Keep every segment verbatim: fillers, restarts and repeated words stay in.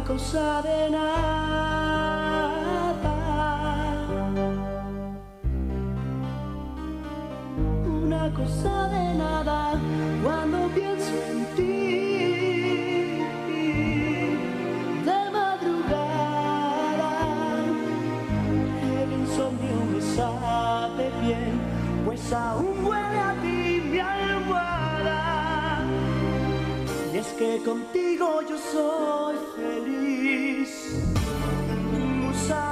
cosa de nada, una cosa de nada cuando pienso en ti. De madrugada el insomnio me sabe bien, pues aún huele a ti mi almohada. Y es que contigo yo soy feliz, musa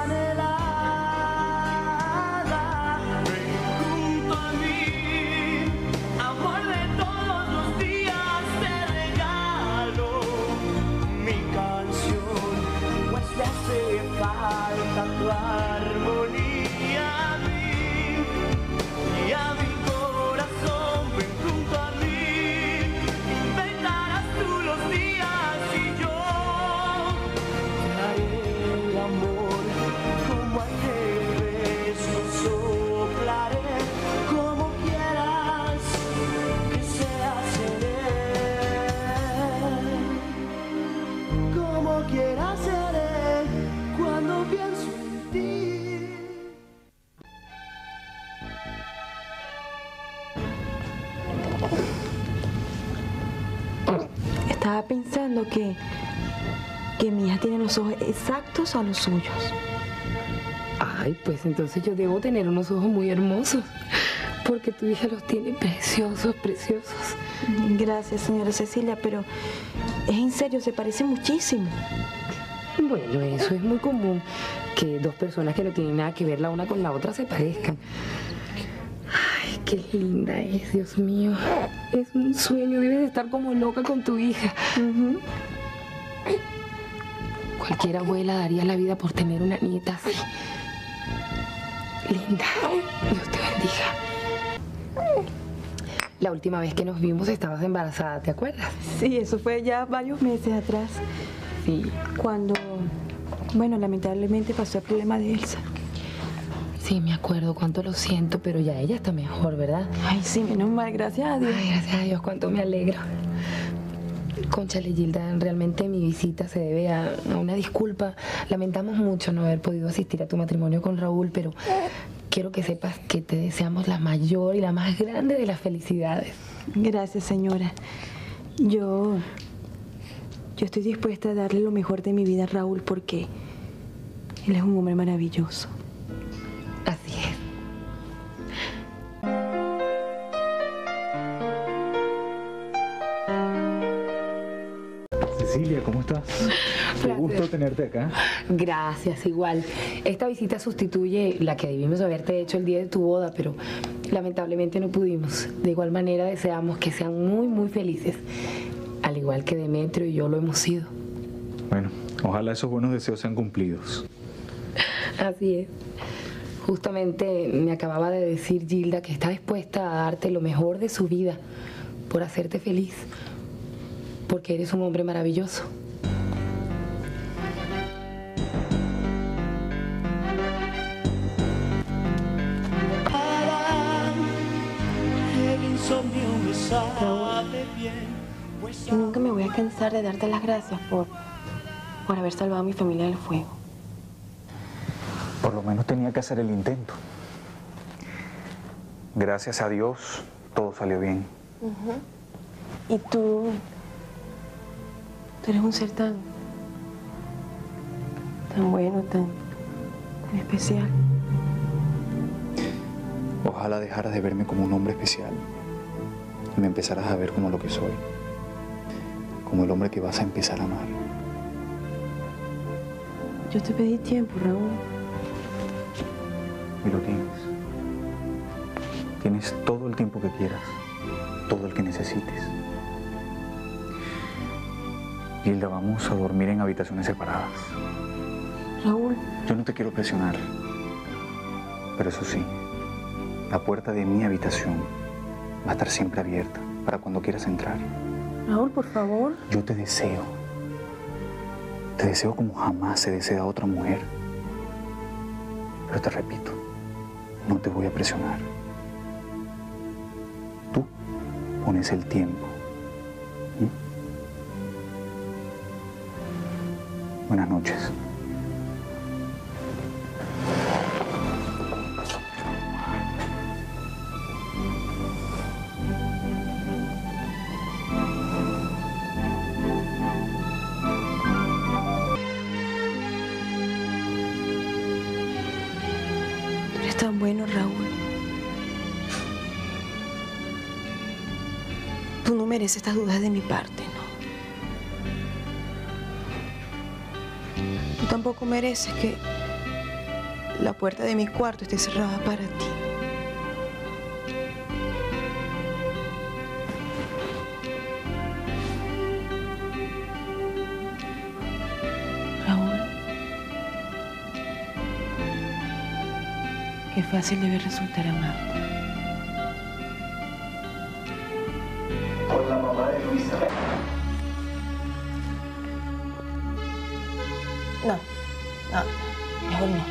anhelada. Ven junto a mí, amor de todos los días, te regalo mi canción, pues le hace falta tu armonía a mí y a mi corazón. Ven junto a mí, inventarás tú los días y yo haré el amor como aire fresco, soplaré como quieras que sea, seré como quieras, seré cuando pienso en ti. Estaba pensando que, que mi hija tiene los ojos exactos a los suyos. Ay, pues entonces yo debo tener unos ojos muy hermosos, porque tu hija los tiene preciosos, preciosos. Gracias, señora Cecilia, pero es en serio, se parece muchísimo. Bueno, eso es muy común, que dos personas que no tienen nada que ver la una con la otra se parezcan. Ay, qué linda es, Dios mío. Es un sueño, debes de estar como loca con tu hija. Uh-huh. Cualquier abuela daría la vida por tener una nieta así. Linda, Dios te bendiga. La última vez que nos vimos estabas embarazada, ¿te acuerdas? Sí, eso fue ya varios meses atrás. Sí. Cuando, bueno, lamentablemente pasó el problema de Elsa. Sí, me acuerdo, cuánto lo siento, pero ya ella está mejor, ¿verdad? Ay, sí, menos mal, gracias a Dios. Ay, gracias a Dios, cuánto me alegro. Cónchale, Gilda, realmente mi visita se debe a, a una disculpa. Lamentamos mucho no haber podido asistir a tu matrimonio con Raúl, pero quiero que sepas que te deseamos la mayor y la más grande de las felicidades. Gracias, señora. Yo... Yo estoy dispuesta a darle lo mejor de mi vida a Raúl porque él es un hombre maravilloso. Así es. Cecilia, ¿cómo estás? Qué gusto tenerte acá. Gracias, igual. Esta visita sustituye la que debimos haberte hecho el día de tu boda, pero lamentablemente no pudimos. De igual manera deseamos que sean muy, muy felices, al igual que Demetrio y yo lo hemos sido. Bueno, ojalá esos buenos deseos sean cumplidos. Así es. Justamente me acababa de decir Gilda que está dispuesta a darte lo mejor de su vida por hacerte feliz, porque eres un hombre maravilloso. El insomnio me sabe bien. Yo nunca me voy a cansar de darte las gracias por, por haber salvado a mi familia del fuego. Por lo menos tenía que hacer el intento. Gracias a Dios, todo salió bien. Uh-huh. Y tú... Tú eres un ser tan... tan bueno, tan... tan especial. Ojalá dejaras de verme como un hombre especial y me empezaras a ver como lo que soy. Como el hombre que vas a empezar a amar. Yo te pedí tiempo, Raúl. Y lo tienes. Tienes todo el tiempo que quieras, todo el que necesites. Gilda, vamos a dormir en habitaciones separadas. Raúl. Yo no te quiero presionar, pero eso sí, la puerta de mi habitación va a estar siempre abierta para cuando quieras entrar. Raúl, por favor. Yo te deseo. Te deseo como jamás se desea a otra mujer. Pero te repito, no te voy a presionar. Tú pones el tiempo. ¿Mm? Buenas noches. Tú eres tan bueno, Raúl. Tú no mereces estas dudas de mi parte, ¿no? Tú tampoco mereces que la puerta de mi cuarto esté cerrada para ti. Raúl, qué fácil debe resultar amarte. Con la mamá de Luisa. No, no, mejor no.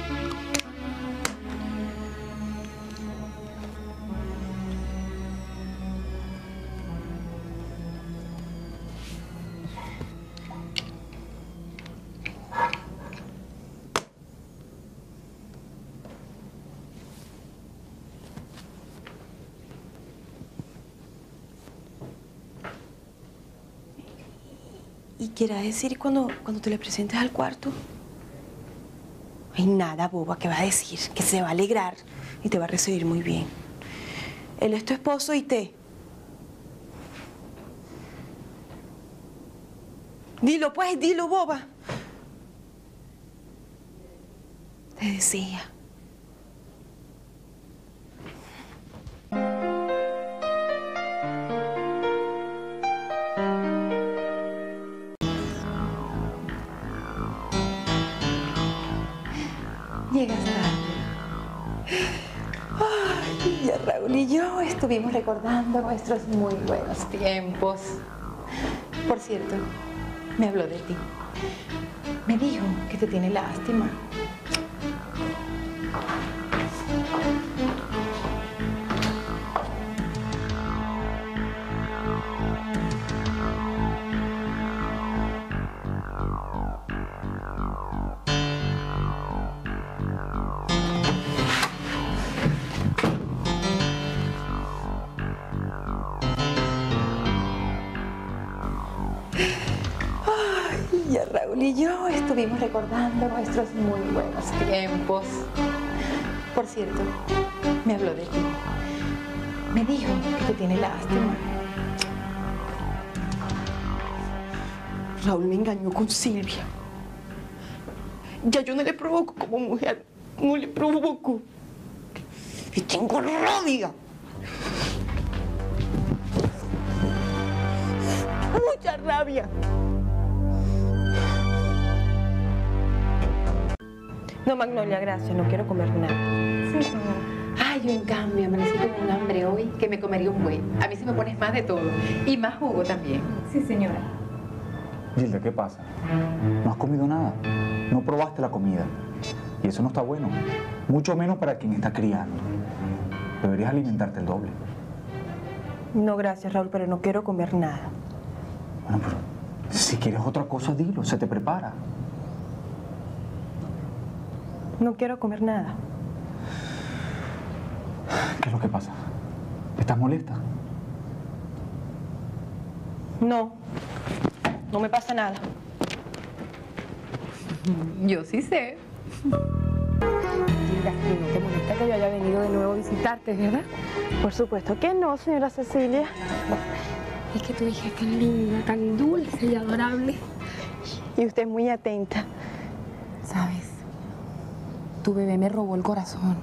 ¿Y quieras decir cuando, cuando te le presentes al cuarto? Ay, nada, boba, ¿qué va a decir? Que se va a alegrar y te va a recibir muy bien. Él es tu esposo y te... Dilo, pues, dilo, boba. Te decía. Llegas tarde. Ay, ya Raúl y yo estuvimos recordando nuestros muy buenos tiempos. Por cierto, me habló de ti. Me dijo que te tiene lástima. Ay, ya Raúl y yo estuvimos recordando nuestros muy buenos tiempos. Por cierto, me habló de ti. Me dijo que te tiene lástima. Raúl me engañó con Silvia. Ya yo no le provoco como mujer, no le provoco. Y tengo rabia. Mucha rabia. No, Magnolia, gracias, no quiero comer nada. Sí, señora. Ay, yo en cambio amanecí con un hambre hoy que me comería un buen. A mí sí me pones más de todo. Y más jugo también. Sí, señora. Gilda, ¿qué pasa? No has comido nada. No probaste la comida. Y eso no está bueno. Mucho menos para quien está criando. Deberías alimentarte el doble. No, gracias, Raúl, pero no quiero comer nada. Bueno, pero si quieres otra cosa, dilo. Se te prepara. No quiero comer nada. ¿Qué es lo que pasa? ¿Estás molesta? No, no me pasa nada. Yo sí sé. Gilda, no te molesta que yo haya venido de nuevo a visitarte, ¿verdad? Por supuesto que no, señora Cecilia. Es que tu hija es tan linda, tan dulce y adorable. Y usted es muy atenta. ¿Sabes? Tu bebé me robó el corazón.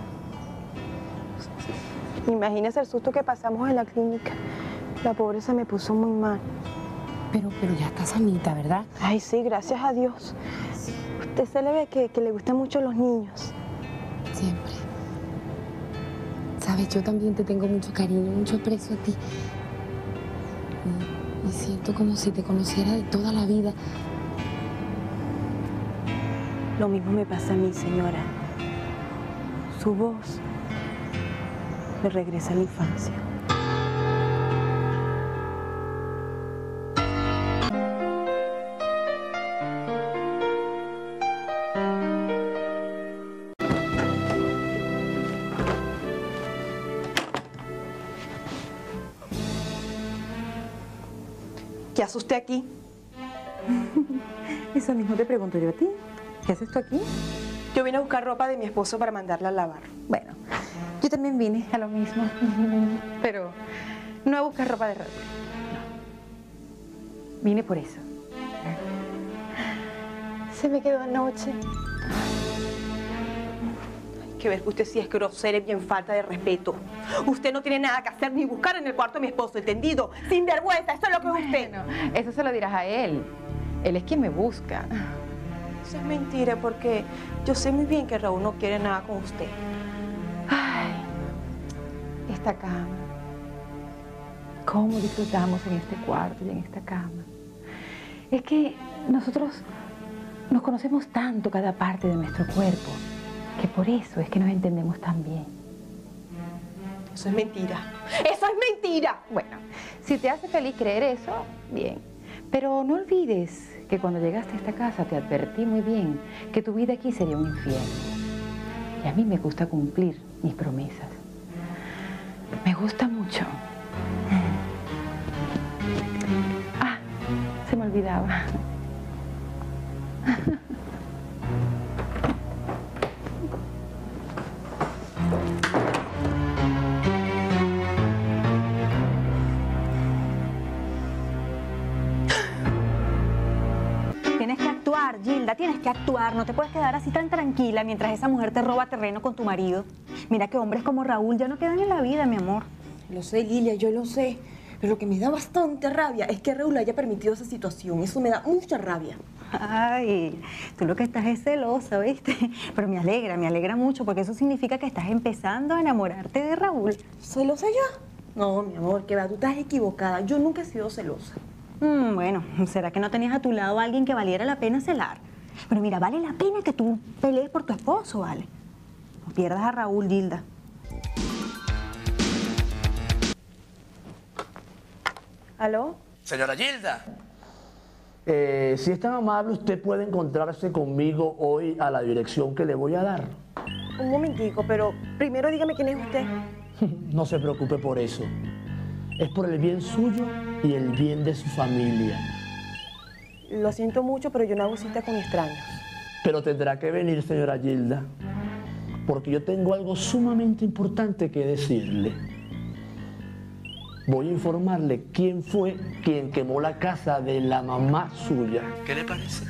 Imagínese el susto que pasamos en la clínica. La pobre se me puso muy mal. Pero, pero ya está sanita, ¿verdad? Ay, sí, gracias a Dios. Usted se le ve que, que le gustan mucho los niños. Siempre. Sabes, yo también te tengo mucho cariño, mucho aprecio a ti. Y, y siento como si te conociera de toda la vida. Lo mismo me pasa a mí, señora. Su voz me regresa a la infancia. ¿Qué hace usted aquí? Eso mismo te pregunto yo a ti. ¿Qué haces tú aquí? Yo vine a buscar ropa de mi esposo para mandarla a lavar. Bueno, yo también vine a lo mismo. Pero no a buscar ropa de Raúl. No. Vine por eso. Se me quedó anoche. Hay que ver que usted sí es grosera y bien falta de respeto. Usted no tiene nada que hacer ni buscar en el cuarto de mi esposo, ¿entendido? Sin vergüenza, eso es lo que es usted. Bueno, eso se lo dirás a él. Él es quien me busca. Eso es mentira, porque yo sé muy bien que Raúl no quiere nada con usted. Ay, esta cama. ¿Cómo disfrutamos en este cuarto y en esta cama? Es que nosotros nos conocemos tanto cada parte de nuestro cuerpo, que por eso es que nos entendemos tan bien. Eso es mentira. ¡Eso es mentira! Bueno, si te hace feliz creer eso, bien. Pero no olvides que cuando llegaste a esta casa te advertí muy bien que tu vida aquí sería un infierno. Y a mí me gusta cumplir mis promesas. Me gusta mucho. Ah, se me olvidaba. Tienes que actuar, Gilda, tienes que actuar. No te puedes quedar así tan tranquila mientras esa mujer te roba terreno con tu marido. Mira que hombres como Raúl ya no quedan en la vida, mi amor. Lo sé, Lilia, yo lo sé. Pero lo que me da bastante rabia es que Raúl haya permitido esa situación. Eso me da mucha rabia. Ay, tú lo que estás es celosa, ¿viste? Pero me alegra, me alegra mucho porque eso significa que estás empezando a enamorarte de Raúl. ¿Celosa yo? No, mi amor, que va, tú estás equivocada. Yo nunca he sido celosa. Mm, bueno, ¿será que no tenías a tu lado a alguien que valiera la pena celar? Pero mira, vale la pena que tú pelees por tu esposo, ¿vale? No pierdas a Raúl, Gilda. ¿Aló? Señora Gilda. Eh, si es tan amable, usted puede encontrarse conmigo hoy a la dirección que le voy a dar. Un momentico, pero primero dígame quién es usted. No se preocupe por eso. Es por el bien suyo y el bien de su familia. Lo siento mucho, pero yo no hago cita con extraños. Pero tendrá que venir, señora Gilda, porque yo tengo algo sumamente importante que decirle. Voy a informarle quién fue quien quemó la casa de la mamá suya. ¿Qué le parece?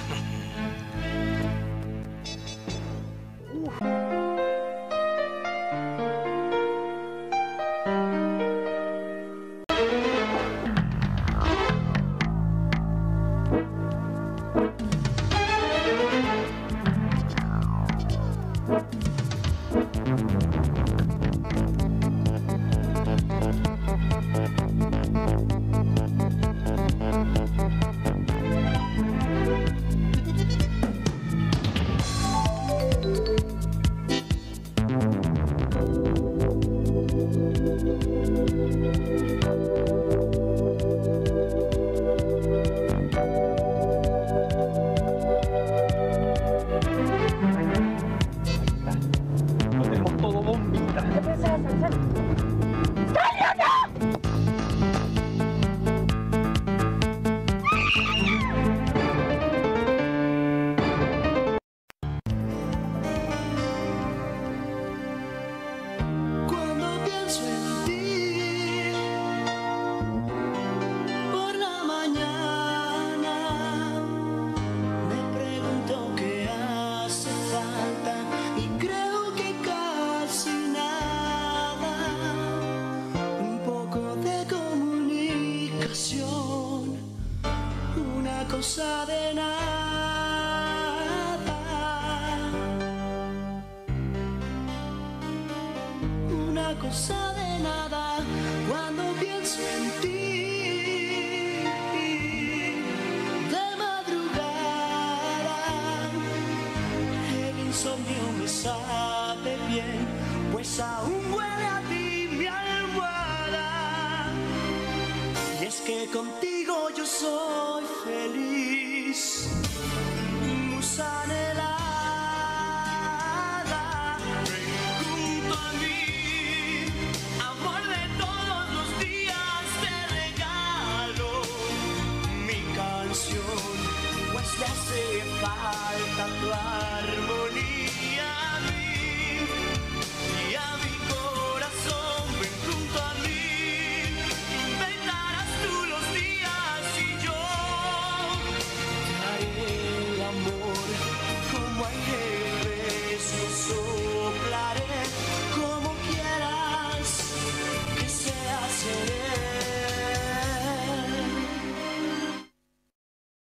cosa de nada, una cosa de nada cuando pienso en ti. De madrugada el insomnio me sabe bien, pues aún huele a ti mi almohada. Y es que contigo yo soy feliz.